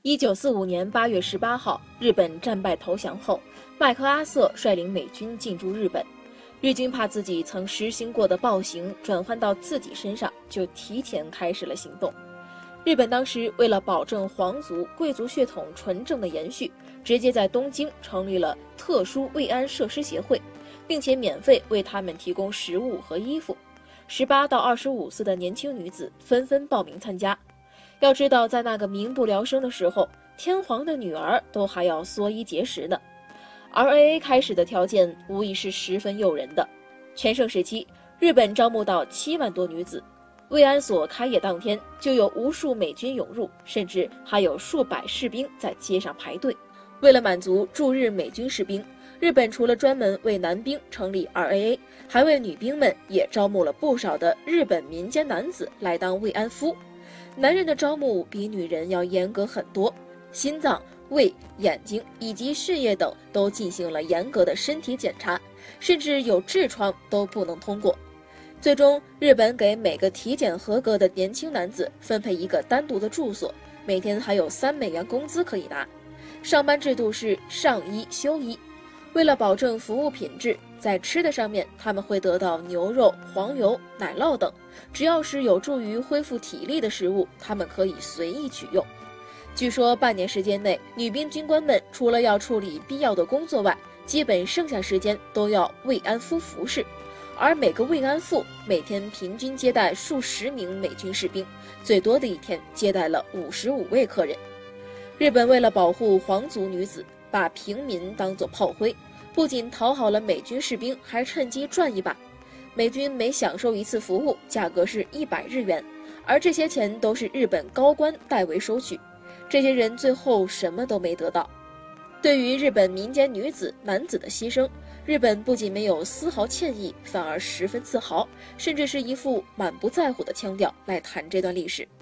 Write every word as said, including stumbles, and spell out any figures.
一九四五年八月十八号，日本战败投降后，麦克阿瑟率领美军进驻日本。日军怕自己曾实行过的暴行转换到自己身上，就提前开始了行动。日本当时为了保证皇族、贵族血统纯正的延续，直接在东京成立了特殊慰安设施协会，并且免费为他们提供食物和衣服。十八到二十五岁的年轻女子纷纷报名参加。要知道，在那个民不聊生的时候，天皇的女儿都还要缩衣节食的。R A A 开始的条件无疑是十分诱人的。全盛时期，日本招募到七万多女子。慰安所开业当天，就有无数美军涌入，甚至还有数百士兵在街上排队。为了满足驻日美军士兵，日本除了专门为男兵成立 R A A， 还为女兵们也招募了不少的日本民间男子来当慰安夫。男人的招募比女人要严格很多，心脏、胃、眼睛以及血液等都进行了严格的身体检查，甚至有痔疮都不能通过。最终，日本给每个体检合格的年轻男子分配一个单独的住所，每天还有三美元工资可以拿。上班制度是上衣休衣。为了保证服务品质，在吃的上面他们会得到牛肉、黄油、奶酪等，只要是有助于恢复体力的食物，他们可以随意取用。据说半年时间内，女兵军官们除了要处理必要的工作外，基本剩下时间都要慰安夫服侍。而每个慰安妇每天平均接待数十名美军士兵，最多的一天接待了五十五位客人。日本为了保护皇族女子，把平民当作炮灰，不仅讨好了美军士兵，还趁机赚一把。美军每享受一次服务，价格是一百日元，而这些钱都是日本高官代为收取。这些人最后什么都没得到。对于日本民间女子、男子的牺牲，日本不仅没有丝毫歉意，反而十分自豪，甚至是一副满不在乎的腔调来谈这段历史。